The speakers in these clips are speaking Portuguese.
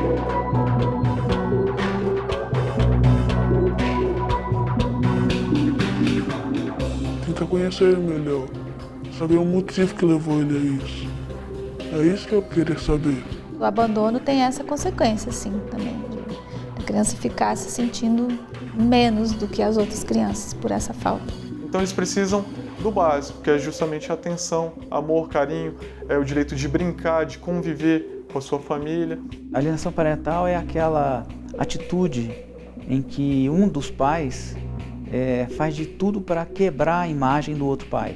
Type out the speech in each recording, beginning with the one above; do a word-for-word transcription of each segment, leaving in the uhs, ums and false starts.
Tentar conhecer ele melhor, saber o motivo que levou ele a isso. É isso que eu queria saber. O abandono tem essa consequência, sim, também. De a criança ficar se sentindo menos do que as outras crianças por essa falta. Então eles precisam do básico, que é justamente a atenção, amor, carinho, é o direito de brincar, de conviver com a sua família. A alienação parental é aquela atitude em que um dos pais é, faz de tudo para quebrar a imagem do outro pai.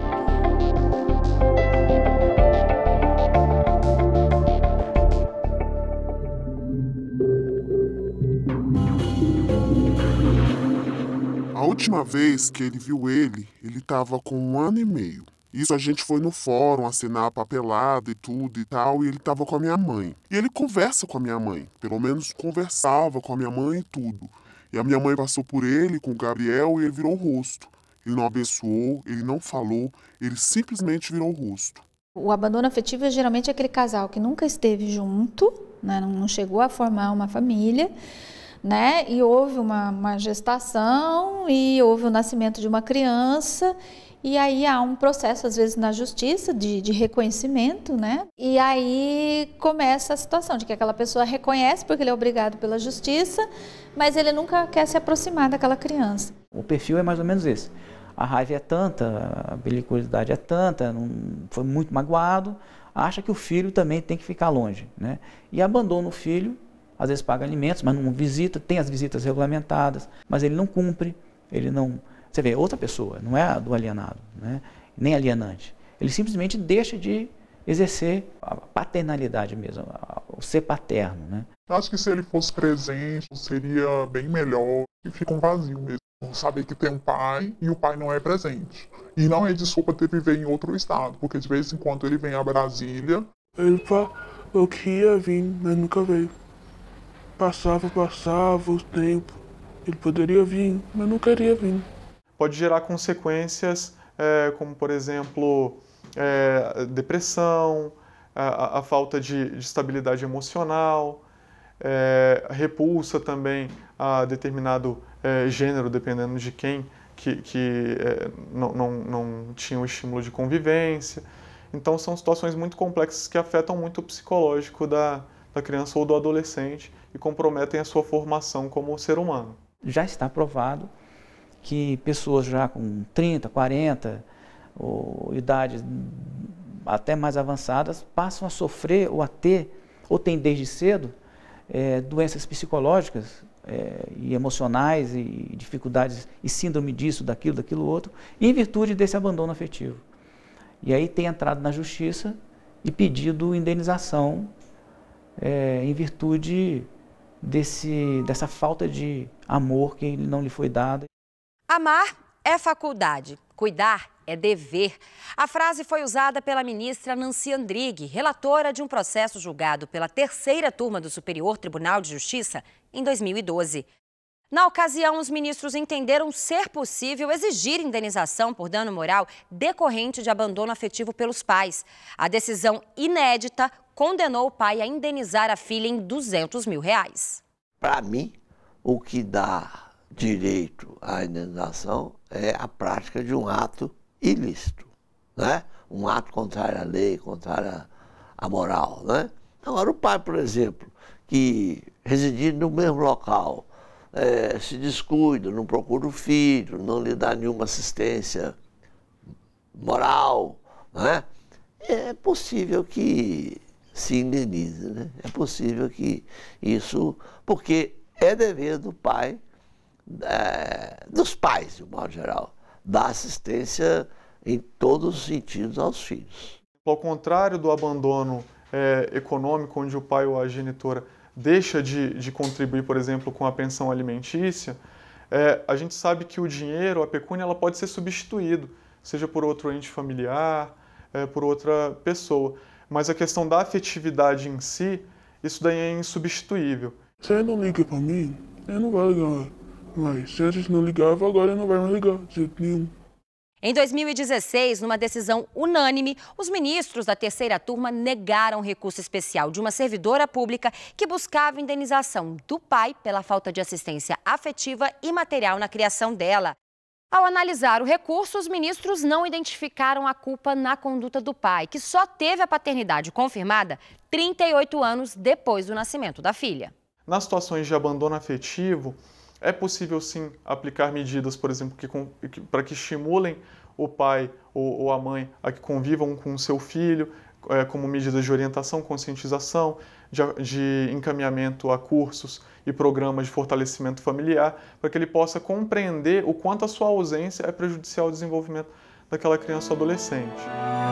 A última vez que ele viu ele, ele estava com um ano e meio. Isso a gente foi no fórum assinar a papelada e tudo e tal, e ele estava com a minha mãe. E ele conversa com a minha mãe, pelo menos conversava com a minha mãe e tudo. E a minha mãe passou por ele, com o Gabriel, e ele virou o rosto. Ele não abençoou, ele não falou, ele simplesmente virou o rosto. O abandono afetivo é geralmente aquele casal que nunca esteve junto, né, não chegou a formar uma família, né, e houve uma, uma gestação e houve o nascimento de uma criança. E aí há um processo, às vezes, na justiça de, de reconhecimento, né? E aí começa a situação de que aquela pessoa reconhece porque ele é obrigado pela justiça, mas ele nunca quer se aproximar daquela criança. O perfil é mais ou menos esse. A raiva é tanta, a belicosidade é tanta, não, foi muito magoado, acha que o filho também tem que ficar longe, né? E abandona o filho, às vezes paga alimentos, mas não visita, tem as visitas regulamentadas, mas ele não cumpre, ele não... Você vê, outra pessoa, não é a do alienado, né? Nem alienante. Ele simplesmente deixa de exercer a paternalidade mesmo, o ser paterno, né? Acho que se ele fosse presente, seria bem melhor e fica um vazio mesmo. Saber que tem um pai e o pai não é presente. E não é desculpa ter viver em outro estado, porque de vez em quando ele vem a Brasília. Ele falou que ia vir, mas nunca veio. Passava, passava o tempo. Ele poderia vir, mas não queria vir. Pode gerar consequências é, como, por exemplo, é, depressão, a, a falta de, de estabilidade emocional, é, repulsa também a determinado é, gênero, dependendo de quem que, que é, não, não, não tinha o estímulo de convivência. Então são situações muito complexas que afetam muito o psicológico da, da criança ou do adolescente e comprometem a sua formação como ser humano. Já está provado que pessoas já com trinta, quarenta, ou idades até mais avançadas, passam a sofrer ou a ter, ou têm desde cedo, é, doenças psicológicas é, e emocionais e dificuldades e síndrome disso, daquilo, daquilo outro, em virtude desse abandono afetivo. E aí tem entrado na justiça e pedido indenização é, em virtude desse, dessa falta de amor que não lhe foi dada. Amar é faculdade, cuidar é dever. A frase foi usada pela ministra Nancy Andrighi, relatora de um processo julgado pela terceira turma do Superior Tribunal de Justiça em dois mil e doze. Na ocasião, os ministros entenderam ser possível exigir indenização por dano moral decorrente de abandono afetivo pelos pais. A decisão inédita condenou o pai a indenizar a filha em duzentos mil reais. Para mim, o que dá direito à indenização é a prática de um ato ilícito, né? Um ato contrário à lei, contrário à moral, né? Agora, o pai, por exemplo, que residindo no mesmo local, é, se descuida, não procura o filho, não lhe dá nenhuma assistência moral, né? É possível que se indenize, né? É possível que isso, porque é dever do pai, É, dos pais, de um modo geral, dar assistência em todos os sentidos aos filhos. Ao contrário do abandono é, econômico, onde o pai ou a genitora deixa de, de contribuir, por exemplo, com a pensão alimentícia, é, a gente sabe que o dinheiro, a pecúnia, ela pode ser substituído, seja por outro ente familiar, é, por outra pessoa. Mas a questão da afetividade em si, isso daí é insubstituível. Se ele não liga para mim, ele não vai ligar. Mas se antes não ligava, agora não vai mais ligar, de jeito nenhum. Em dois mil e dezesseis, numa decisão unânime, os ministros da terceira turma negaram recurso especial de uma servidora pública que buscava indenização do pai pela falta de assistência afetiva e material na criação dela. Ao analisar o recurso, os ministros não identificaram a culpa na conduta do pai, que só teve a paternidade confirmada trinta e oito anos depois do nascimento da filha. Nas situações de abandono afetivo, é possível sim aplicar medidas, por exemplo, que, que, para que estimulem o pai ou, ou a mãe a que convivam com o seu filho, é, como medidas de orientação, conscientização, de, de encaminhamento a cursos e programas de fortalecimento familiar, para que ele possa compreender o quanto a sua ausência é prejudicial ao desenvolvimento daquela criança ou adolescente.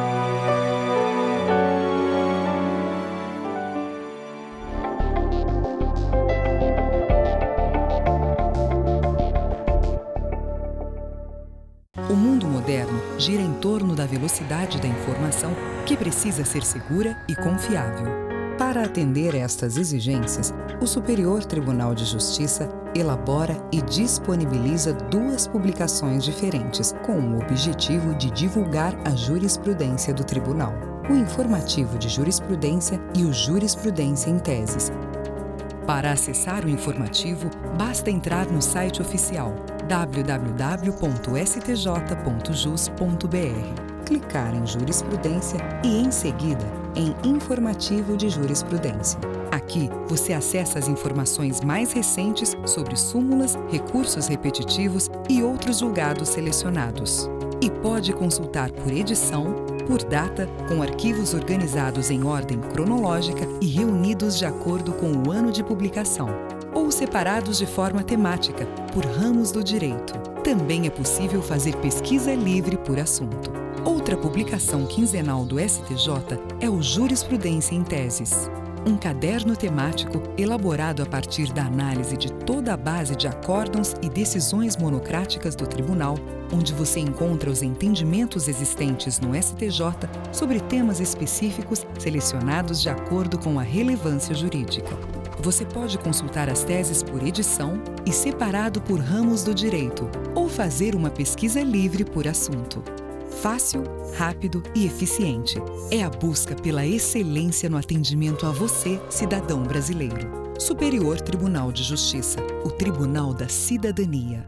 O mundo moderno gira em torno da velocidade da informação, que precisa ser segura e confiável. Para atender a estas exigências, o Superior Tribunal de Justiça elabora e disponibiliza duas publicações diferentes, com o objetivo de divulgar a jurisprudência do Tribunal: o Informativo de Jurisprudência e o Jurisprudência em Teses. Para acessar o informativo, basta entrar no site oficial w w w ponto s t j ponto jus ponto b r, clicar em Jurisprudência e, em seguida, em Informativo de Jurisprudência. Aqui, você acessa as informações mais recentes sobre súmulas, recursos repetitivos e outros julgados selecionados. E pode consultar por edição, por data, com arquivos organizados em ordem cronológica e reunidos de acordo com o ano de publicação, ou separados de forma temática, por ramos do direito. Também é possível fazer pesquisa livre por assunto. Outra publicação quinzenal do S T J é o Jurisprudência em Teses, um caderno temático elaborado a partir da análise de toda a base de acórdãos e decisões monocráticas do Tribunal, onde você encontra os entendimentos existentes no S T J sobre temas específicos selecionados de acordo com a relevância jurídica. Você pode consultar as teses por edição e separado por ramos do direito, ou fazer uma pesquisa livre por assunto. Fácil, rápido e eficiente. É a busca pela excelência no atendimento a você, cidadão brasileiro. Superior Tribunal de Justiça, o Tribunal da Cidadania.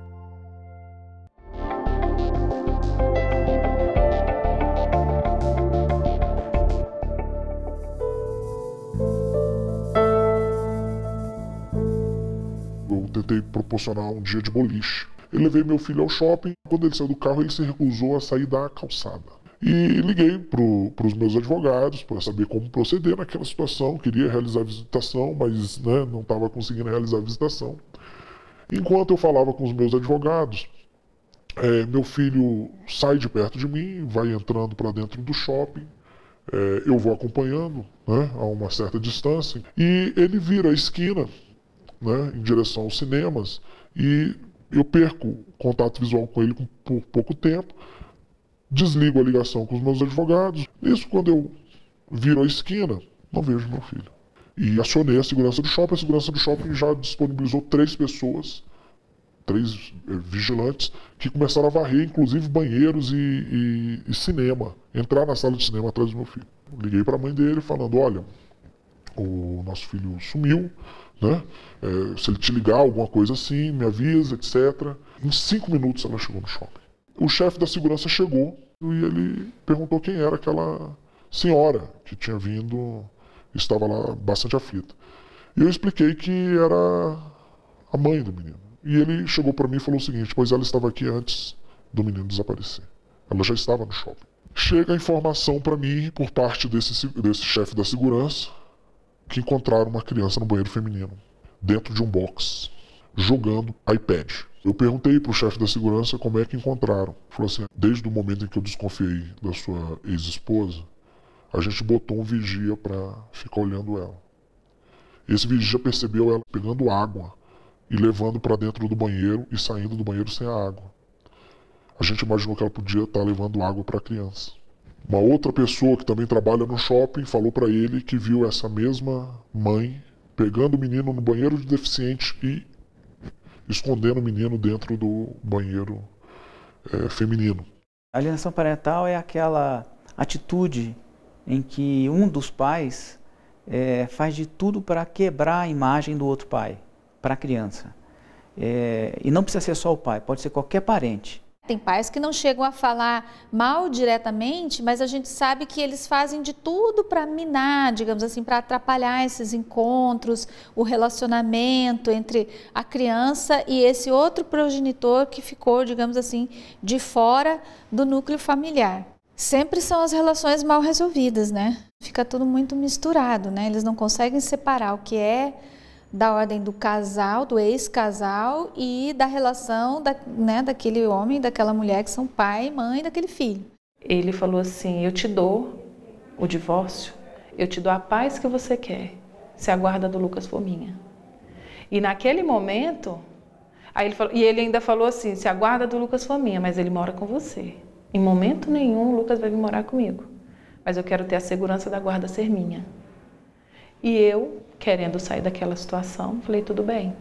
Eu tentei proporcionar um dia de boliche. Eu levei meu filho ao shopping. Quando ele saiu do carro, ele se recusou a sair da calçada. E liguei para os meus advogados para saber como proceder naquela situação. Queria realizar a visitação, mas né, não estava conseguindo realizar a visitação. Enquanto eu falava com os meus advogados, é, meu filho sai de perto de mim, vai entrando para dentro do shopping. É, eu vou acompanhando, né, a uma certa distância. E ele vira a esquina, né, em direção aos cinemas, e eu perco contato visual com ele por pouco tempo, desligo a ligação com os meus advogados. Isso, quando eu viro a esquina, não vejo meu filho. E acionei a segurança do shopping. A segurança do shopping já disponibilizou três pessoas, três eh, vigilantes, que começaram a varrer, inclusive banheiros e, e, e cinema, entrar na sala de cinema atrás do meu filho. Liguei para a mãe dele falando: olha, o nosso filho sumiu, né? É, se ele te ligar, alguma coisa assim, me avisa, etcétera. Em cinco minutos ela chegou no shopping. O chefe da segurança chegou e ele perguntou quem era aquela senhora que tinha vindo, estava lá bastante aflita. E eu expliquei que era a mãe do menino. E ele chegou para mim e falou o seguinte: pois ela estava aqui antes do menino desaparecer. Ela já estava no shopping. Chega a informação para mim, por parte desse, desse chefe da segurança, que encontraram uma criança no banheiro feminino, dentro de um box, jogando iPad. Eu perguntei para o chefe da segurança como é que encontraram. Ele falou assim: desde o momento em que eu desconfiei da sua ex-esposa, a gente botou um vigia para ficar olhando ela. Esse vigia percebeu ela pegando água e levando para dentro do banheiro e saindo do banheiro sem a água. A gente imaginou que ela podia estar levando água para a criança. Uma outra pessoa que também trabalha no shopping falou para ele que viu essa mesma mãe pegando o menino no banheiro de deficiente e escondendo o menino dentro do banheiro é, feminino. A alienação parental é aquela atitude em que um dos pais é, faz de tudo para quebrar a imagem do outro pai, para a criança. É, e não precisa ser só o pai, pode ser qualquer parente. Tem pais que não chegam a falar mal diretamente, mas a gente sabe que eles fazem de tudo para minar, digamos assim, para atrapalhar esses encontros, o relacionamento entre a criança e esse outro progenitor que ficou, digamos assim, de fora do núcleo familiar. Sempre são as relações mal resolvidas, né? Fica tudo muito misturado, né? Eles não conseguem separar o que é da ordem do casal, do ex-casal e da relação da, né, daquele homem, daquela mulher que são pai e mãe daquele filho. Ele falou assim, eu te dou o divórcio, eu te dou a paz que você quer, se a guarda do Lucas for minha. E naquele momento, aí ele falou, e ele ainda falou assim, se a guarda do Lucas for minha, mas ele mora com você. Em momento nenhum o Lucas vai vir morar comigo, mas eu quero ter a segurança da guarda ser minha. E eu, querendo sair daquela situação, falei, tudo bem.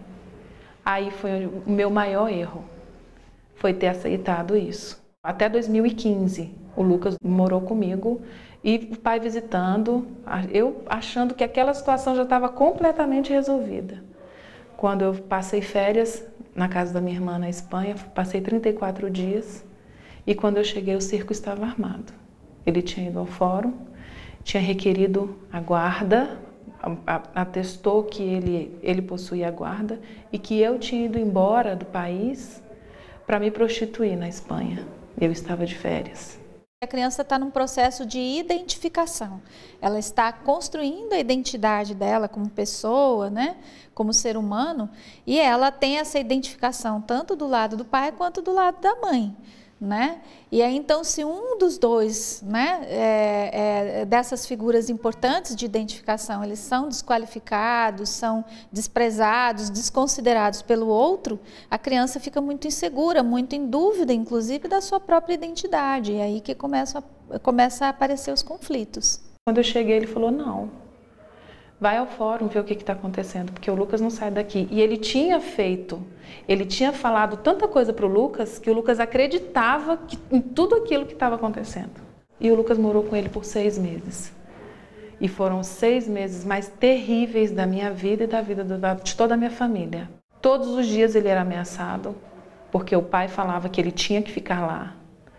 Aí foi o meu maior erro, foi ter aceitado isso. Até dois mil e quinze, o Lucas morou comigo e o pai visitando, eu achando que aquela situação já estava completamente resolvida. Quando eu passei férias na casa da minha irmã na Espanha, passei trinta e quatro dias e quando eu cheguei o cerco estava armado. Ele tinha ido ao fórum, tinha requerido a guarda, atestou que ele, ele possuía a guarda e que eu tinha ido embora do país para me prostituir na Espanha. Eu estava de férias. A criança está num processo de identificação. Ela está construindo a identidade dela como pessoa, né, como ser humano, e ela tem essa identificação tanto do lado do pai quanto do lado da mãe. Né? E aí então se um dos dois, né, é, é, dessas figuras importantes de identificação, eles são desqualificados, são desprezados, desconsiderados pelo outro, a criança fica muito insegura, muito em dúvida, inclusive da sua própria identidade, e aí que começa a, começa a aparecer os conflitos. Quando eu cheguei ele falou, não, vai ao fórum ver o que está acontecendo, porque o Lucas não sai daqui. E ele tinha feito, ele tinha falado tanta coisa para o Lucas, que o Lucas acreditava que, em tudo aquilo que estava acontecendo. E o Lucas morou com ele por seis meses. E foram os seis meses mais terríveis da minha vida e da vida do, de toda a minha família. Todos os dias ele era ameaçado, porque o pai falava que ele tinha que ficar lá.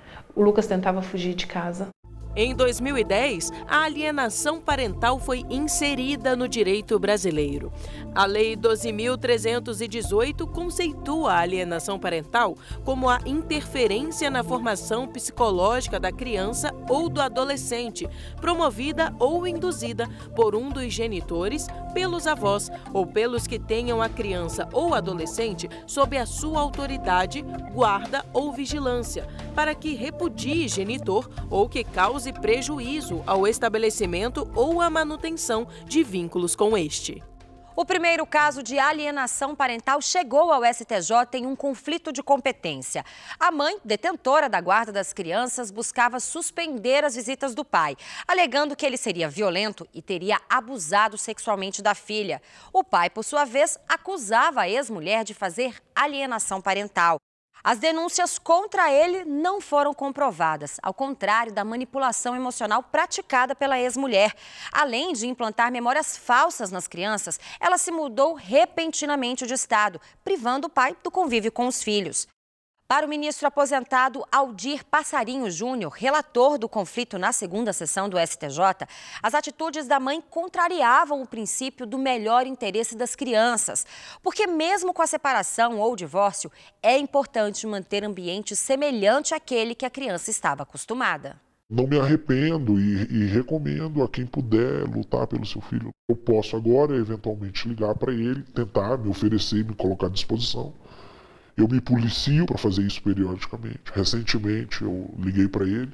O Lucas tentava fugir de casa. Em dois mil e dez, a alienação parental foi inserida no direito brasileiro. A Lei doze mil trezentos e dezoito conceitua a alienação parental como a interferência na formação psicológica da criança ou do adolescente, promovida ou induzida por um dos genitores, pelos avós ou pelos que tenham a criança ou adolescente sob a sua autoridade, guarda ou vigilância, para que repudie genitor ou que cause prejuízo ao estabelecimento ou à manutenção de vínculos com este. O primeiro caso de alienação parental chegou ao S T J em um conflito de competência. A mãe, detentora da guarda das crianças, buscava suspender as visitas do pai, alegando que ele seria violento e teria abusado sexualmente da filha. O pai, por sua vez, acusava a ex-mulher de fazer alienação parental. As denúncias contra ele não foram comprovadas, ao contrário da manipulação emocional praticada pela ex-mulher. Além de implantar memórias falsas nas crianças, ela se mudou repentinamente de estado, privando o pai do convívio com os filhos. Para o ministro aposentado Aldir Passarinho Júnior, relator do conflito na segunda sessão do S T J, as atitudes da mãe contrariavam o princípio do melhor interesse das crianças, porque mesmo com a separação ou divórcio, é importante manter ambiente semelhante àquele que a criança estava acostumada. Não me arrependo e, e recomendo a quem puder lutar pelo seu filho. Eu posso agora, eventualmente, ligar para ele, tentar me oferecer, me colocar à disposição. Eu me policio para fazer isso periodicamente. Recentemente eu liguei para ele,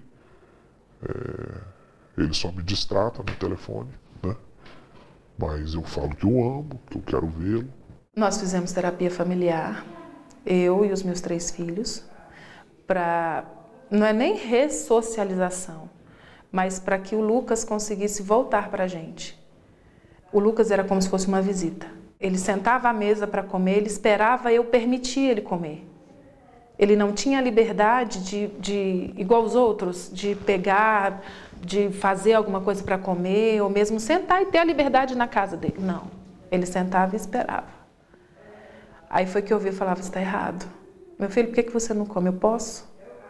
é, ele só me distrata no telefone, né? Mas eu falo que eu amo, que eu quero vê-lo. Nós fizemos terapia familiar, eu e os meus três filhos, para, não é nem ressocialização, mas para que o Lucas conseguisse voltar para a gente. O Lucas era como se fosse uma visita. Ele sentava à mesa para comer, ele esperava eu permitir ele comer. Ele não tinha a liberdade de, de, igual os outros, de pegar, de fazer alguma coisa para comer, ou mesmo sentar e ter a liberdade na casa dele. Não, ele sentava e esperava. Aí foi que eu ouvi e falava, você está errado. Meu filho, por que, que você não come? Eu posso?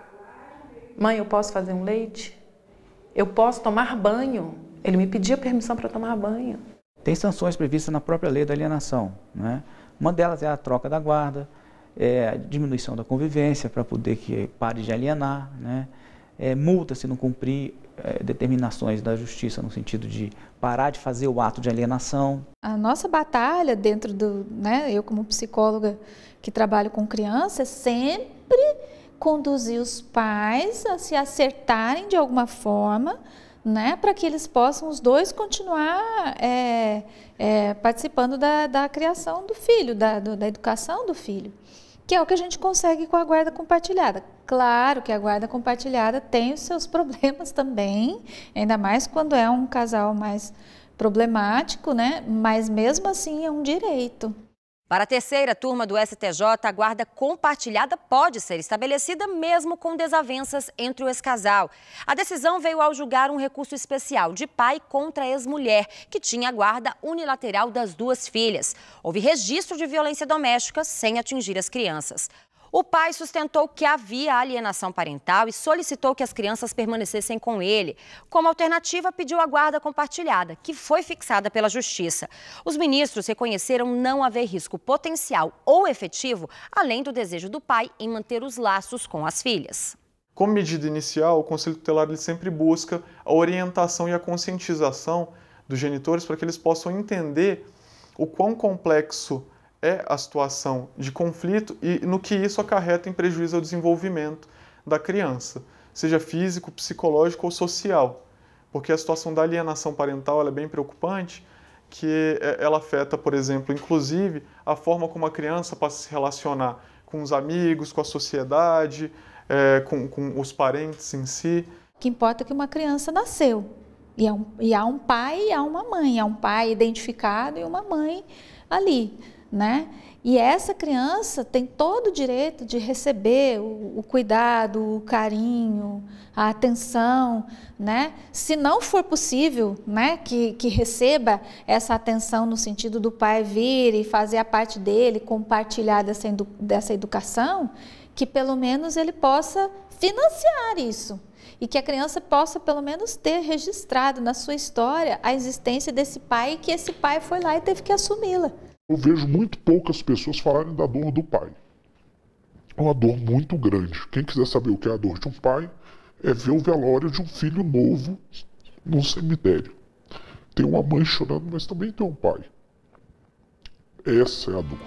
Mãe, eu posso fazer um leite? Eu posso tomar banho? Ele me pedia permissão para tomar banho. Tem sanções previstas na própria lei da alienação, né? Uma delas é a troca da guarda, é a diminuição da convivência para poder que pare de alienar, né? É, multa se não cumprir é, determinações da justiça no sentido de parar de fazer o ato de alienação. A nossa batalha dentro do, né, eu como psicóloga que trabalho com criança, é sempre conduzir os pais a se acertarem de alguma forma, né, para que eles possam os dois continuar é, é, participando da, da criação do filho, da, do, da educação do filho, que é o que a gente consegue com a guarda compartilhada. Claro que a guarda compartilhada tem os seus problemas também, ainda mais quando é um casal mais problemático, né, mas mesmo assim é um direito. Para a terceira turma do S T J, a guarda compartilhada pode ser estabelecida mesmo com desavenças entre o ex-casal. A decisão veio ao julgar um recurso especial de pai contra a ex-mulher, que tinha a guarda unilateral das duas filhas. Houve registro de violência doméstica sem atingir as crianças. O pai sustentou que havia alienação parental e solicitou que as crianças permanecessem com ele. Como alternativa, pediu a guarda compartilhada, que foi fixada pela Justiça. Os ministros reconheceram não haver risco potencial ou efetivo, além do desejo do pai em manter os laços com as filhas. Como medida inicial, o Conselho Tutelar ele sempre busca a orientação e a conscientização dos genitores para que eles possam entender o quão complexo é a situação de conflito e no que isso acarreta em prejuízo ao desenvolvimento da criança, seja físico, psicológico ou social. Porque a situação da alienação parental ela é bem preocupante, que ela afeta, por exemplo, inclusive, a forma como a criança passa a se relacionar com os amigos, com a sociedade, é, com, com os parentes em si. O que importa é que uma criança nasceu. E, é um, e há um pai e há uma mãe. Há um pai identificado e uma mãe ali, né? E essa criança tem todo o direito de receber o, o cuidado, o carinho, a atenção, né? Se não for possível, né, que, que receba essa atenção no sentido do pai vir e fazer a parte dele, compartilhar dessa, edu, dessa educação, que pelo menos ele possa financiar isso. E que a criança possa pelo menos ter registrado na sua história a existência desse pai e que esse pai foi lá e teve que assumi-la. Eu vejo muito poucas pessoas falarem da dor do pai. É uma dor muito grande. Quem quiser saber o que é a dor de um pai, é ver o velório de um filho novo no cemitério. Tem uma mãe chorando, mas também tem um pai. Essa é a dor.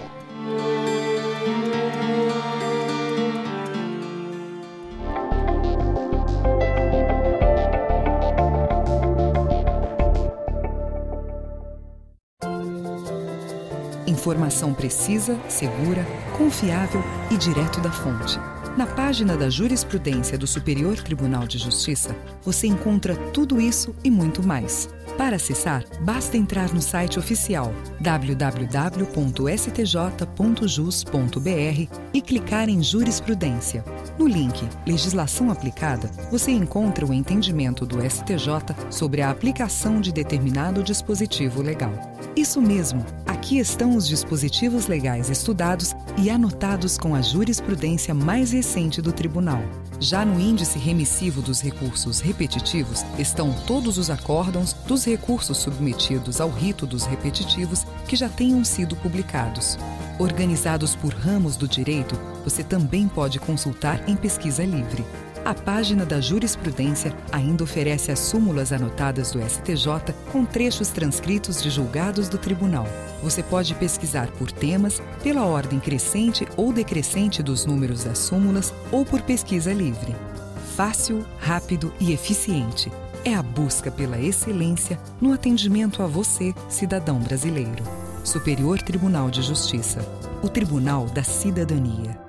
Informação precisa, segura, confiável e direto da fonte. Na página da Jurisprudência do Superior Tribunal de Justiça, você encontra tudo isso e muito mais. Para acessar, basta entrar no site oficial w w w ponto s t j ponto jus ponto b r e clicar em Jurisprudência. No link Legislação Aplicada, você encontra o entendimento do S T J sobre a aplicação de determinado dispositivo legal. Isso mesmo, aqui estão os dispositivos legais estudados e anotados com a jurisprudência mais recente do Tribunal. Já no índice remissivo dos recursos repetitivos estão todos os acórdãos dos recursos submetidos ao rito dos repetitivos que já tenham sido publicados. Organizados por ramos do direito, você também pode consultar em pesquisa livre. A página da jurisprudência ainda oferece as súmulas anotadas do S T J com trechos transcritos de julgados do tribunal. Você pode pesquisar por temas, pela ordem crescente ou decrescente dos números das súmulas ou por pesquisa livre. Fácil, rápido e eficiente. É a busca pela excelência no atendimento a você, cidadão brasileiro. Superior Tribunal de Justiça. O Tribunal da Cidadania.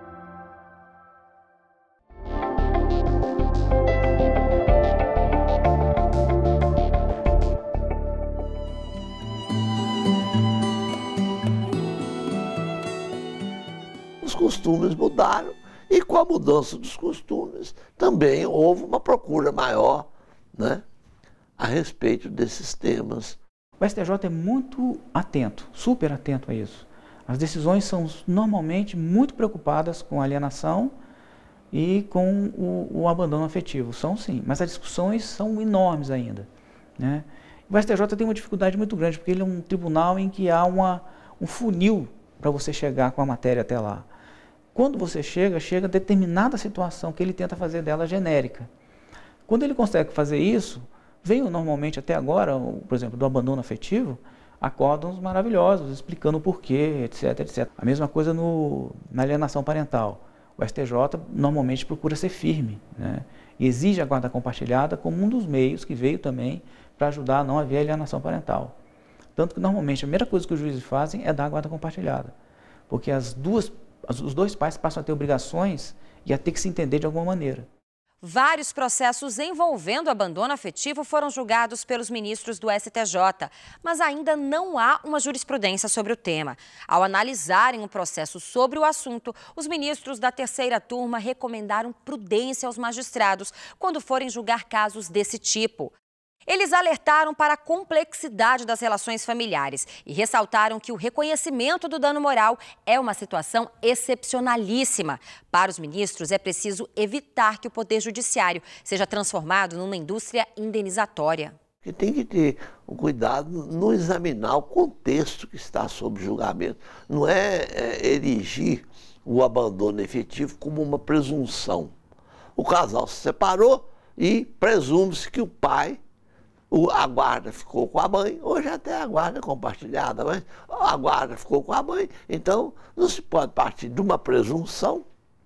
Os costumes mudaram E com a mudança dos costumes, também houve uma procura maior, né, a respeito desses temas. O S T J é muito atento, super atento a isso. As decisões são normalmente muito preocupadas com a alienação e com o, o abandono afetivo. São sim, mas as discussões são enormes ainda, né? O S T J tem uma dificuldade muito grande, porque ele é um tribunal em que há uma, um funil para você chegar com a matéria até lá. Quando você chega, chega a determinada situação que ele tenta fazer dela genérica. Quando ele consegue fazer isso, veio normalmente até agora, por exemplo, do abandono afetivo, acórdãos maravilhosos, explicando o porquê, etc, etcétera. A mesma coisa no, na alienação parental. O S T J normalmente procura ser firme, né? E exige a guarda compartilhada como um dos meios que veio também para ajudar a não haver alienação parental. Tanto que normalmente a primeira coisa que os juízes fazem é dar a guarda compartilhada, porque as duas, os dois pais passam a ter obrigações e a ter que se entender de alguma maneira. Vários processos envolvendo abandono afetivo foram julgados pelos ministros do S T J, mas ainda não há uma jurisprudência sobre o tema. Ao analisarem um processo sobre o assunto, os ministros da terceira turma recomendaram prudência aos magistrados quando forem julgar casos desse tipo. Eles alertaram para a complexidade das relações familiares e ressaltaram que o reconhecimento do dano moral é uma situação excepcionalíssima. Para os ministros, é preciso evitar que o Poder Judiciário seja transformado numa indústria indenizatória. Que tem que ter um cuidado no examinar o contexto que está sob julgamento. Não é, é erigir o abandono efetivo como uma presunção. O casal se separou e presume-se que o pai... a guarda ficou com a mãe, hoje até a guarda compartilhada, mas a guarda ficou com a mãe, então não se pode partir de uma presunção,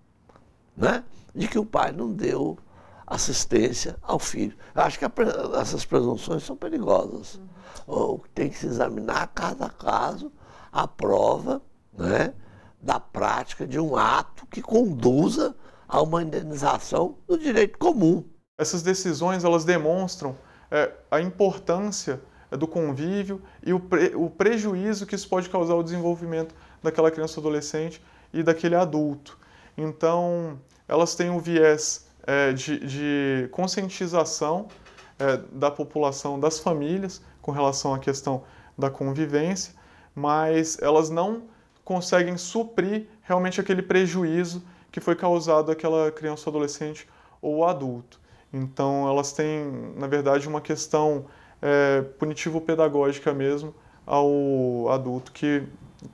né, de que o pai não deu assistência ao filho. Eu acho que a, essas presunções são perigosas. Uhum. Tem que se examinar caso a caso a prova, né, da prática de um ato que conduza a uma indenização do direito comum. Essas decisões, elas demonstram É, a importância do convívio e o, pre, o prejuízo que isso pode causar ao desenvolvimento daquela criança ou adolescente e daquele adulto. Então, elas têm um viés é, de, de conscientização é, da população, das famílias, com relação à questão da convivência, mas elas não conseguem suprir realmente aquele prejuízo que foi causado àquela criança ou adolescente ou adulto. Então, elas têm, na verdade, uma questão é, punitivo-pedagógica mesmo ao adulto que,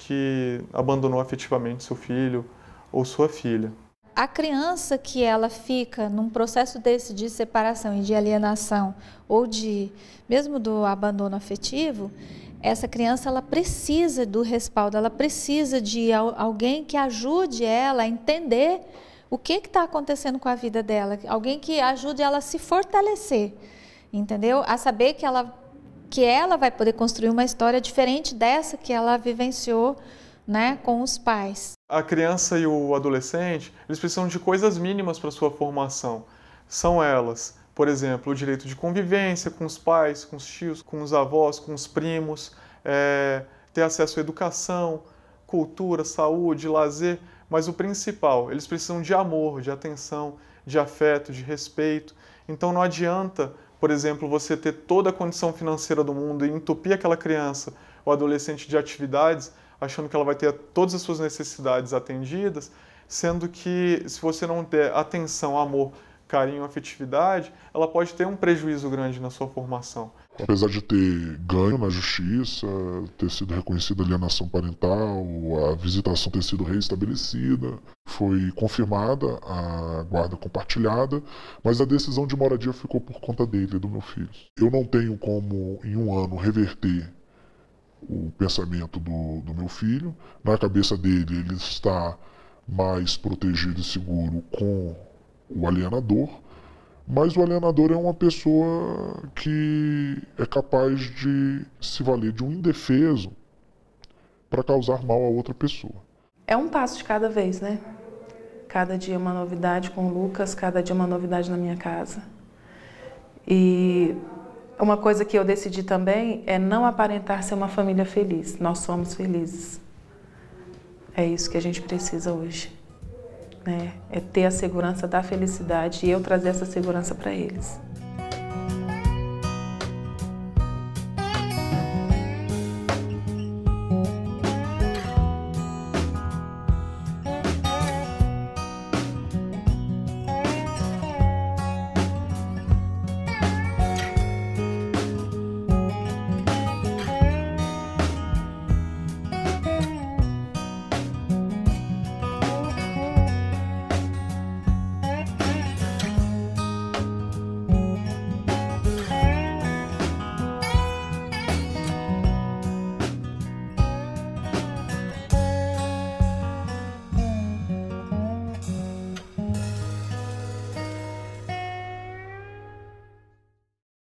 que abandonou afetivamente seu filho ou sua filha. A criança que ela fica num processo desse de separação e de alienação, ou de mesmo do abandono afetivo, essa criança ela precisa do respaldo, ela precisa de alguém que ajude ela a entender o que está acontecendo com a vida dela, alguém que ajude ela a se fortalecer, entendeu? A saber que ela, que ela vai poder construir uma história diferente dessa que ela vivenciou, né, com os pais. A criança e o adolescente, eles precisam de coisas mínimas para sua formação. São elas, por exemplo, o direito de convivência com os pais, com os tios, com os avós, com os primos, é, ter acesso à educação, cultura, saúde, lazer. Mas o principal, eles precisam de amor, de atenção, de afeto, de respeito. Então não adianta, por exemplo, você ter toda a condição financeira do mundo e entupir aquela criança ou adolescente de atividades, achando que ela vai ter todas as suas necessidades atendidas, sendo que se você não der atenção, amor, carinho, afetividade, ela pode ter um prejuízo grande na sua formação. Apesar de ter ganho na justiça, ter sido reconhecida a alienação parental, a visitação ter sido reestabelecida, foi confirmada a guarda compartilhada, mas a decisão de moradia ficou por conta dele e do meu filho. Eu não tenho como, em um ano, reverter o pensamento do, do meu filho. Na cabeça dele, ele está mais protegido e seguro com o alienador, mas o alienador é uma pessoa que é capaz de se valer de um indefeso para causar mal a outra pessoa. É um passo de cada vez, né? Cada dia uma novidade com o Lucas, cada dia uma novidade na minha casa. E uma coisa que eu decidi também é não aparentar ser uma família feliz. Nós somos felizes. É isso que a gente precisa hoje. né? É ter a segurança da felicidade e eu trazer essa segurança para eles.